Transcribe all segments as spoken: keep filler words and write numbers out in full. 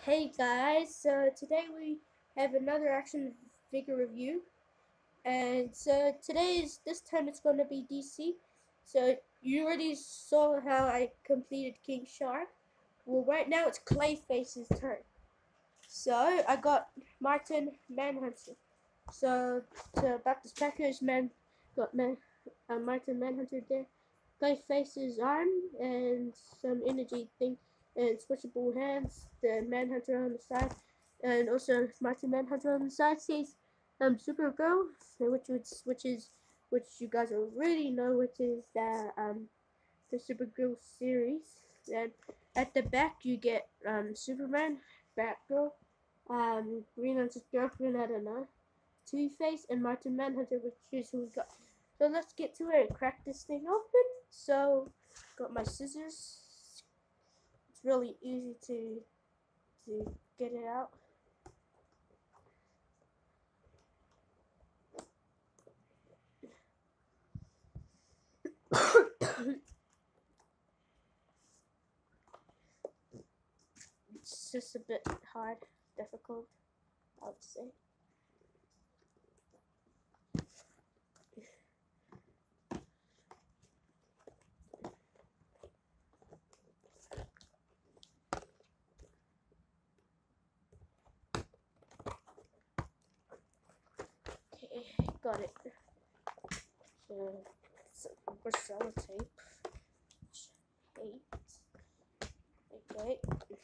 Hey guys, so today we have another action figure review, and so today's this time it's going to be D C. So you already saw how I completed King Shark. Well, right now it's Clayface's turn. So I got Martin Manhunter. So, so about this package, man got man, uh, Martin Manhunter there. Clayface's arm and some energy thing and switchable hands. The Manhunter on the side, and also Martin Manhunter on the side says um Supergirl, which is which is which you guys already know, which is the um the Supergirl series. And at the back you get um Superman, Batgirl, um Green Lantern's girlfriend, I don't know, Two-Face, and Martin Manhunter, which is who we got. So let's get to it and crack this thing open. So, got my scissors. It's really easy to to get it out. It's just a bit hard, difficult, I would say. Okay, got it. So, super sellotape. Eight. Okay.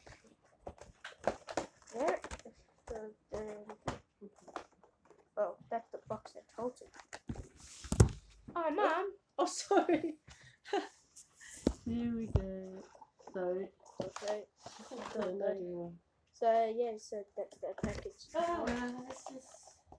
There. So then, oh, that's the box that holds it. Oh, Mom. Oh, sorry. Here we go. So, Okay. so, no, So yeah, so that's the package. oh, uh, let's just.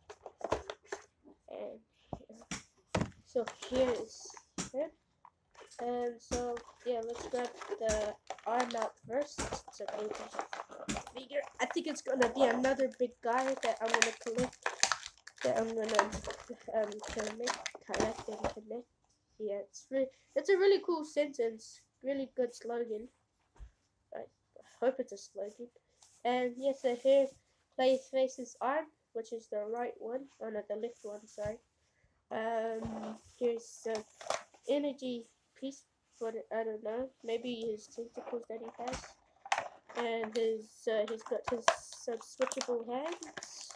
And yeah. So here is it. And so yeah, let's grab the arm out first. So figure. I think it's gonna be another big guy that I'm gonna collect. That I'm gonna um connect, collect and connect. Yeah, it's really, it's a really cool sentence. Really good slogan. I hope it's a slogan. And yes, so here Clayface's arm, which is the right one. Oh no, the left one. Sorry. Um, here's the energy piece, but I don't know. Maybe his tentacles that he has, and his uh, he's got his some switchable hands.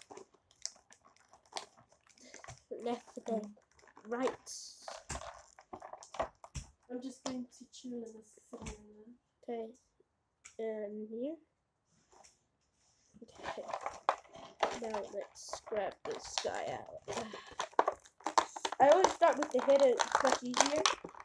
Left and right. I'm just going to chill in this sitting room. Okay, and here. Okay. Now let's grab this guy out. I always start with the head, it's much easier.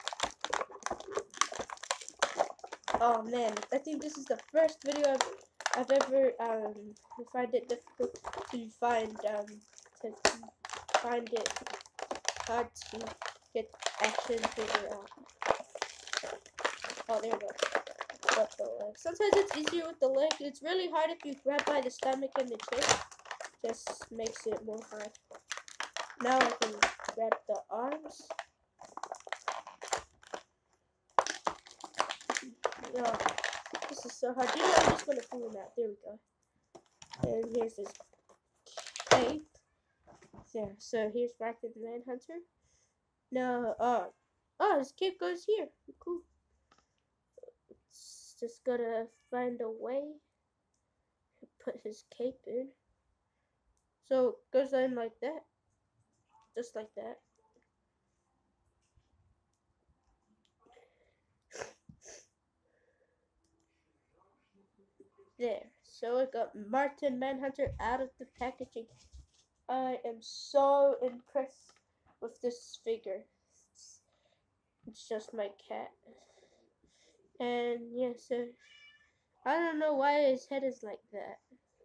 Oh man, I think this is the first video I've, I've ever um find it difficult to find um to find it hard to get action figure out. Oh, there we go. Got the leg. Sometimes it's easier with the leg. It's really hard if you grab by the stomach and the chest. Just makes it more hard. Now I can grab the arms. Oh, this is so hard. You know, I'm just gonna pull them out. There we go. And here's his cape. There. So here's Martin Manhunter. No, oh, oh, his cape goes here. Cool. It's just gotta find a way to put his cape in. So it goes in like that. Just like that. There. So I got Martin Manhunter out of the packaging. I am so impressed with this figure. It's, it's just my cat. And yeah, so I don't know why his head is like that.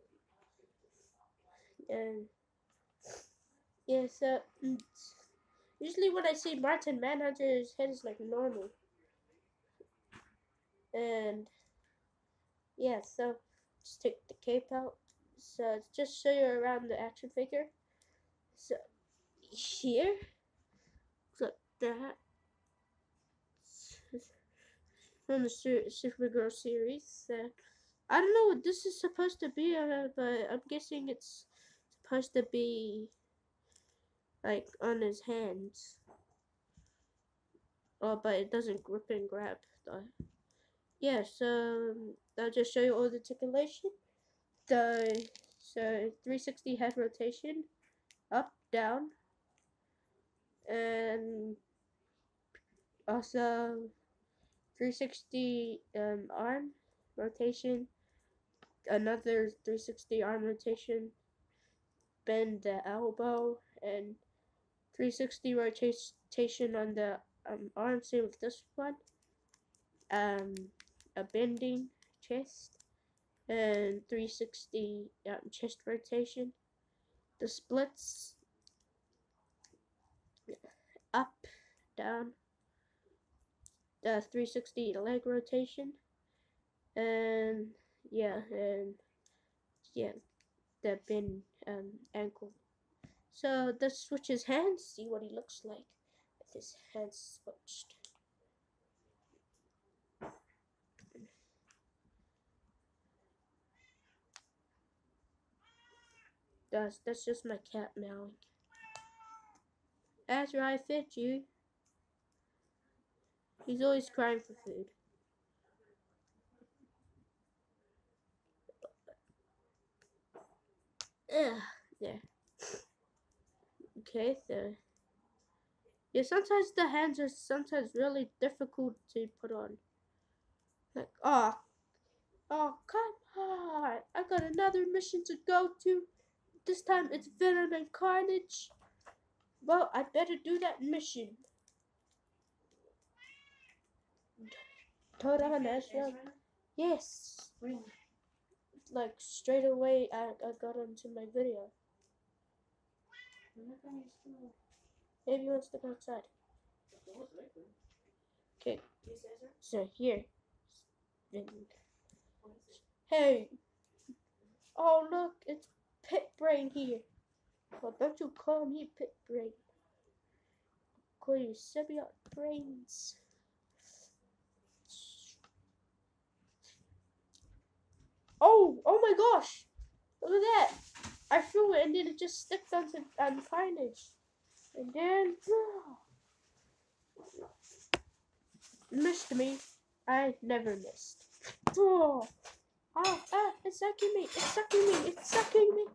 And yeah, so usually when I see Martin Manhunter, his head is like normal. And yeah, so just take the cape out. So just show you around the action figure. So here, like that. From the Supergirl series. Uh, I don't know what this is supposed to be, uh, but I'm guessing it's supposed to be like on his hands. Oh, but it doesn't grip and grab though. Yeah, so I'll just show you all the articulation. The so three sixty head rotation, up, down, and also three sixty um, arm rotation, another three sixty arm rotation, bend the elbow, and three sixty rotation on the um, arm, same with this one, um, a bending chest, and three sixty um, chest rotation. The splits, up, down, the three sixty leg rotation, and yeah, and yeah, the bend um, ankle. So let's switch his hands, see what he looks like with his hands switched. That's, that's just my cat meowing. After I fed you, he's always crying for food. Ugh, there. Okay, so yeah, sometimes the hands are sometimes really difficult to put on. Like, oh, oh, come on! I got another mission to go to. This time it's Venom and Carnage. Well, I better do that mission. Hold on, Ezra. Yes. When? Like straight away, I I got onto my video. Maybe he wants to go outside. Okay. So here. Hey. Oh look, it's Pit Brain here. Well, don't you call me Pit Brain. Call you Symbiote Brains. Oh, oh my gosh! Look at that! I threw it and then it just sticked onto um, Carnage. And then, oh, missed me. I never missed. Oh, ah, ah, it's sucking me, it's sucking me, it's sucking me.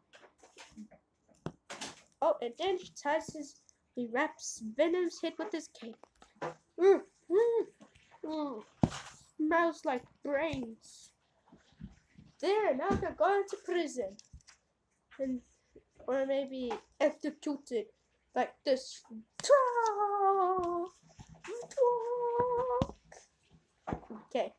Oh, and then he ties his, he wraps Venom's head with his cape. Mm, mm, mm. Smells like brains. There, now they're going to prison. And, or maybe executed like this. Okay.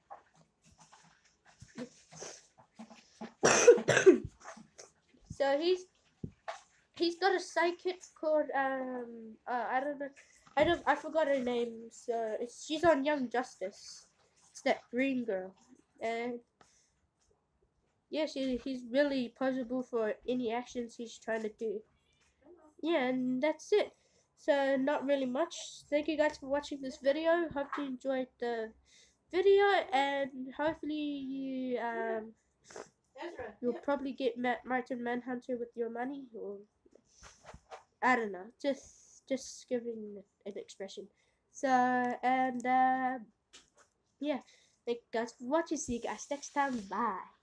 So he's he's got a sidekick called um uh, I don't know I don't I forgot her name. So it's, she's on Young Justice. It's that green girl, and yeah, she he's really possible for any actions he's trying to do. Yeah, and that's it. So not really much. Thank you guys for watching this video. Hope you enjoyed the video, and hopefully you um you'll probably get Ma- Martian Manhunter with your money, or I don't know. Just just giving an expression. So and uh, yeah, thank you guys for watching. See you guys next time. Bye.